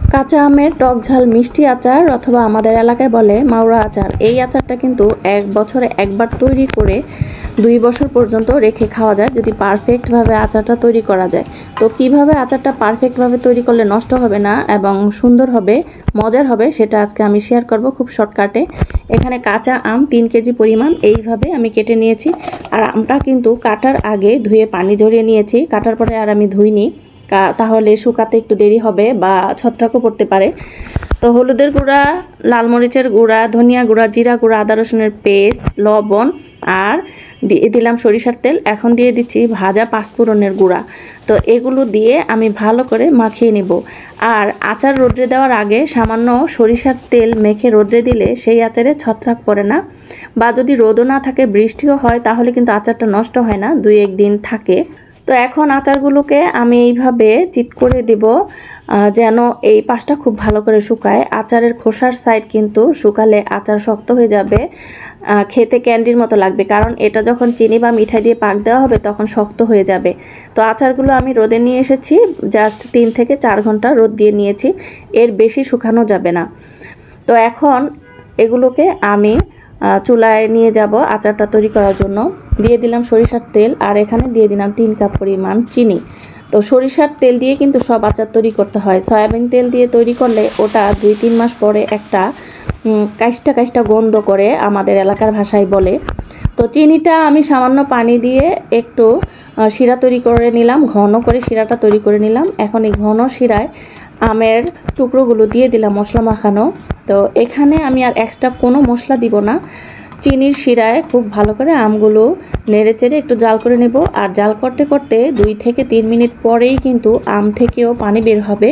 কাঁচা আমের টক ঝাল মিষ্টি আচার অথবা আমাদের এলাকায় বলে মাওড়া আচার। এই আচারটা কিন্তু 1 বছরে একবার তৈরি করে 2 বছর পর্যন্ত রেখে খাওয়া যায় যদি পারফেক্টভাবে আচারটা তৈরি করা যায়। তো কিভাবে আচারটা পারফেক্টভাবে তৈরি করলে নষ্ট হবে না এবং সুন্দর হবে, মজার হবে, সেটা আজকে আমি শেয়ার করব খুব শর্টকাটে। এখানে কাঁচা আম 3 কেজি পরিমাণ এইভাবে আমি কেটে নিয়েছি। আর আমটা কিন্তু কাটার আগে ধুয়ে পানি ঝরিয়ে নিয়েছি, কাটার পরে আর আমি ধুইনি, তাহলে শুকাতে একটু দেরি হবে বা ছত্রাকও পড়তে পারে। তো হলুদের গুঁড়া, লাল মরিচের গুঁড়া, ধনিয়া গুঁড়া, জিরা গুঁড়া, আদা রসুনের পেস্ট, লবণ আর দিয়ে দিলাম সরিষার তেল। এখন দিয়ে দিচ্ছি ভাজা পাঁচফোড়নের গুঁড়া। তো এগুলো দিয়ে আমি ভালো করে মাখিয়ে নেব। আর আচার রোদ্রে দেওয়ার আগে সামান্য সরিষার তেল মেখে রোদ্রে দিলে সেই আচারে ছত্রাক পড়ে না, বা যদি রোদও না থাকে, বৃষ্টিও হয়, তাহলে কিন্তু আচারটা নষ্ট হয় না, 2-1 দিন থাকে। তো এখন আচারগুলোকে আমি এইভাবে চিত করে দেব যেন এই পাশটা খুব ভালো করে শুকায়। আচারের খোসার সাইড কিন্তু শুকালে আচার শক্ত হয়ে যাবে, খেতে ক্যান্ডির মতো লাগবে, কারণ এটা যখন চিনি বা মিঠাই দিয়ে পাক দেওয়া হবে তখন শক্ত হয়ে যাবে। তো আচারগুলো আমি রোদে নিয়ে এসেছি, জাস্ট 3 থেকে 4 ঘন্টা রোদ দিয়ে নিয়েছি, এর বেশি শুকানো যাবে না। তো এখন এগুলোকে আমি চুলায় নিয়ে যাব আচারটা তৈরি করার জন্য। দিয়ে দিলাম সরিষার তেল আর এখানে দিয়ে দিলাম 3 কাপ পরিমাণ চিনি। তো সরিষার তেল দিয়ে কিন্তু সব আচার তৈরি করতে হয়, সয়াবিন তেল দিয়ে তৈরি করলে ওটা 2-3 মাস পরে একটা কাইষ্টা কাইষ্টা গন্ধ করে, আমাদের এলাকার ভাষায় বলে। তো চিনিটা আমি সামান্য পানি দিয়ে একটু শিরা তৈরি করে নিলাম, ঘন করে শিরাটা তৈরি করে নিলাম। এখন এই ঘন শিরায় আমের টুকরোগুলো দিয়ে দিলাম মশলা মাখানো। তো এখানে আমি আর এক্সট্রা কোনো মশলা দিব না, চিনির শিরায় খুব ভালো করে আমগুলো নেড়ে চেড়ে একটু জাল করে নেব। আর জাল করতে করতে 2 থেকে 3 মিনিট পরেই কিন্তু আম থেকেও পানি বের হবে।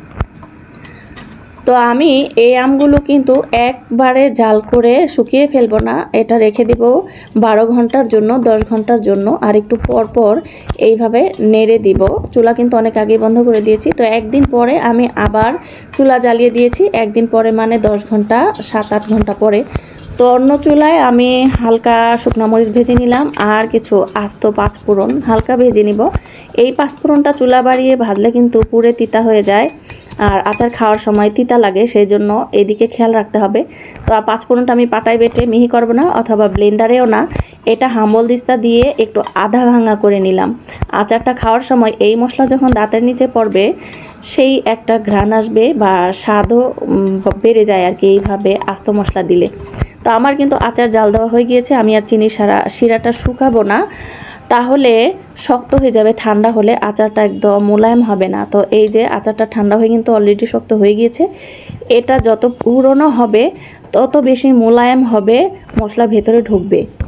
তো আমি এই আমগুলো কিন্তু একবারে জাল করে শুকিয়ে ফেলবো না, এটা রেখে দেব 12 ঘন্টার জন্য, 10 ঘন্টার জন্য। আর একটু পর পর এইভাবে নেড়ে দিব। চুলা কিন্তু অনেক আগে বন্ধ করে দিয়েছি। তো একদিন পরে আমি আবার চুলা জ্বালিয়ে দিয়েছি, একদিন পরে মানে 10 ঘন্টা, 7-8 ঘন্টা পরে। তো অন্য চুলায় আমি হালকা শুকনো মরিচ ভেজে নিলাম আর কিছু আস্ত পাঁচফোড়ন হালকা ভেজে নিব। এই পাঁচফোড়নটা চুলা বাড়িয়ে ভাজলে কিন্তু পুরে তিতা হয়ে যায়, আর আচার খাওয়ার সময় তিতা লাগে, সেই জন্য এদিকে খেয়াল রাখতে হবে। তো পাঁচফোড়নটা আমি পাটায় বেটে মিহি করব না, অথবা ব্লেন্ডারেও না, এটা হাম্বল দিস্তা দিয়ে একটু আধা ভাঙা করে নিলাম। আচারটা খাওয়ার সময় এই মশলা যখন দাঁতের নিচে পড়বে, সেই একটা ঘ্রাণ আসবে বা স্বাদও বেড়ে যায় আর কি, এইভাবে আস্ত মশলা দিলে। তো আমার কিন্তু আচার জাল দেওয়া হয়ে গিয়েছে, আমি আর চিনি শিরাটা শুকাবো না, তাহলে শক্ত হয়ে যাবে। ঠান্ডা হলে আচারটা একদম মোলায়েম হবে না। তো এই যে আচারটা ঠান্ডা হয়ে কিন্তু অলরেডি শক্ত হয়ে গিয়েছে। এটা যত পুরনো হবে তত বেশি মোলায়েম হবে, মশলা ভেতরে ঢুকবে।